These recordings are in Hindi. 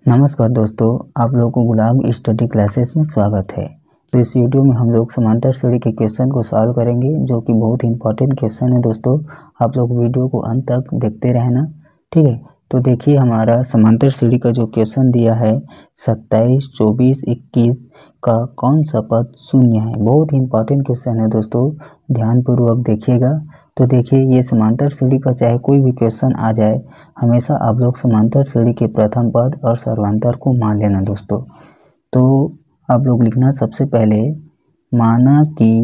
नमस्कार दोस्तों, आप लोगों को गुलाब स्टडी क्लासेस में स्वागत है। तो इस वीडियो में हम लोग समांतर श्रेणी के क्वेश्चन को सॉल्व करेंगे, जो कि बहुत ही इंपॉर्टेंट क्वेश्चन है दोस्तों। आप लोग वीडियो को अंत तक देखते रहना, ठीक है। तो देखिए, हमारा समांतर श्रेणी का जो क्वेश्चन दिया है 27, 24, 21 का कौन सा पद शून्य है। बहुत ही इंपॉर्टेंट क्वेश्चन है दोस्तों, ध्यानपूर्वक देखिएगा। तो देखिए, ये समांतर श्रेणी का चाहे कोई भी क्वेश्चन आ जाए, हमेशा आप लोग समांतर श्रेणी के प्रथम पद और सर्वांतर को मान लेना दोस्तों। तो आप लोग लिखना सबसे पहले, माना कि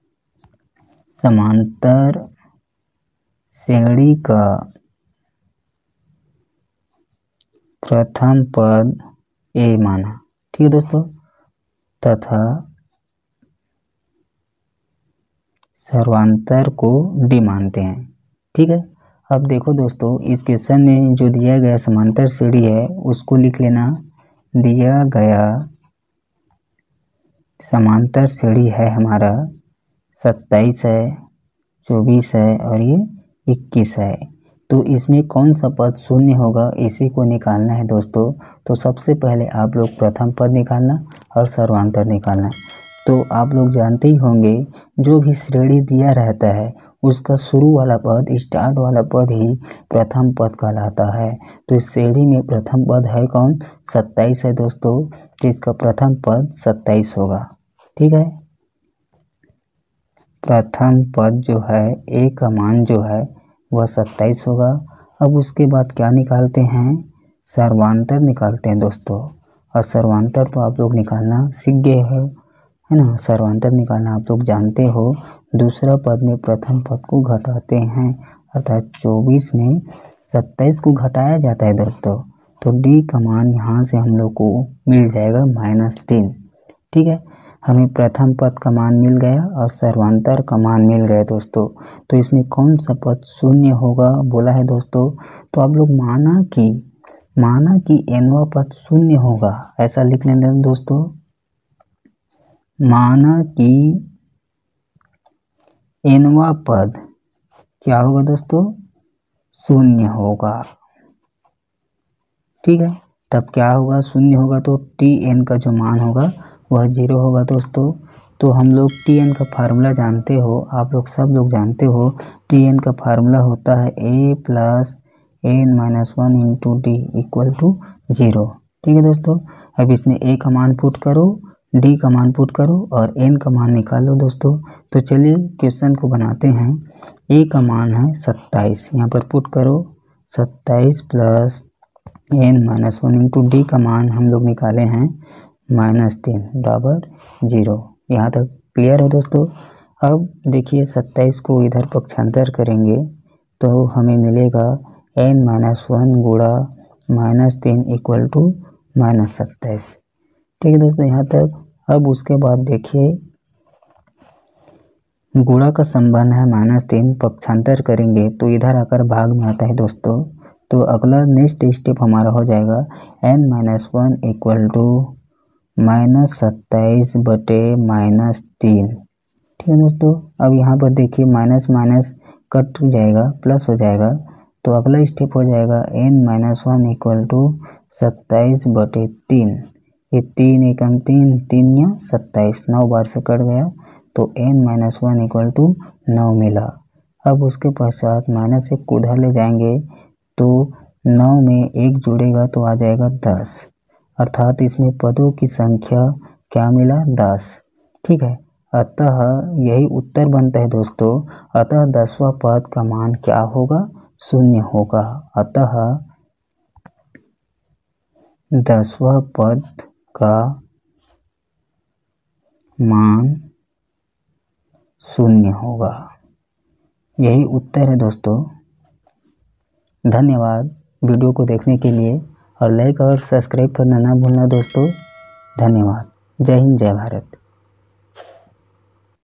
समांतर श्रेणी का प्रथम पद ए माना, ठीक है दोस्तों, तथा सर्वांतर को डी मानते हैं, ठीक है। अब देखो दोस्तों, इस क्वेश्चन में जो दिया गया समांतर श्रेणी है उसको लिख लेना। दिया गया समांतर श्रेणी है हमारा 27 है, 24 है और ये 21 है। तो इसमें कौन सा पद शून्य होगा, इसी को निकालना है दोस्तों। तो सबसे पहले आप लोग प्रथम पद निकालना और सर्वांतर निकालना। तो आप लोग जानते ही होंगे, जो भी श्रेणी दिया रहता है उसका शुरू वाला पद, स्टार्ट वाला पद ही प्रथम पद कहलाता है। तो इस श्रेणी में प्रथम पद है कौन, 27 है दोस्तों, जिसका प्रथम पद 27 होगा, ठीक है। प्रथम पद जो है ए का मान जो है वह 27 होगा। अब उसके बाद क्या निकालते हैं, सर्वांतर निकालते हैं दोस्तों। और सर्वांतर तो आप लोग निकालना सीख गए है ना। सर्वांतर निकालना आप लोग जानते हो। दूसरा पद में प्रथम पद को घटाते हैं, अर्थात 24 में 27 को घटाया जाता है दोस्तों। तो डी का मान यहाँ से हम लोग को मिल जाएगा -3, ठीक है। हमें प्रथम पद का मान मिल गया और सर्वांतर का मान मिल गया दोस्तों। तो इसमें कौन सा पद शून्य होगा बोला है दोस्तों। तो आप लोग माना कि nवां पद शून्य होगा, ऐसा लिख लेंगे दोस्तों। माना कि nवां पद क्या होगा दोस्तों, शून्य होगा, ठीक है। तब क्या होगा, शून्य होगा तो tn का जो मान होगा वह 0 होगा दोस्तों। तो हम लोग tn का फार्मूला जानते हो, आप लोग सब लोग जानते हो। tn का फार्मूला होता है a + n-1 into D equal to 0, ठीक है दोस्तों। अब इसमें a का मान पुट करो, d का मान पुट करो और n का मान निकालो दोस्तों। तो चलिए क्वेश्चन को बनाते हैं। a का मान है 27, यहाँ पर पुट करो 27 + n-1 इंटू डी का मान हम लोग निकाले हैं -3 बराबर 0। यहाँ तक क्लियर है दोस्तों। अब देखिए 27 को इधर पक्षांतर करेंगे तो हमें मिलेगा n-1 गुणा -3 इक्वल टू -27, ठीक है दोस्तों, यहाँ तक। अब उसके बाद देखिए, गुणा का संबंध है -3, पक्षांतर करेंगे तो इधर आकर भाग में आता है दोस्तों। तो अगला नेक्स्ट स्टेप हमारा हो जाएगा n-1 इक्वल टू -27 बटे -3, ठीक है दोस्तों। अब यहाँ पर देखिए माइनस माइनस कट जाएगा, प्लस हो जाएगा। तो अगला स्टेप हो जाएगा n-1 इक्वल टू 27 बटे 3। ये 3 एकम 3, 3 या 27, 9 बार से कट गया तो n-1 इक्वल टू 9 मिला। अब उसके पश्चात माइनस 1 को उधर ले जाएंगे तो 9 में 1 जुड़ेगा तो आ जाएगा 10, अर्थात इसमें पदों की संख्या क्या मिला, 10, ठीक है। अतः यही उत्तर बनता है दोस्तों। अतः 10वां पद का मान क्या होगा, शून्य होगा। अतः 10वां पद का मान शून्य होगा, यही उत्तर है दोस्तों। धन्यवाद वीडियो को देखने के लिए, और लाइक और सब्सक्राइब करना ना भूलना दोस्तों। धन्यवाद। जय हिंद, जय भारत।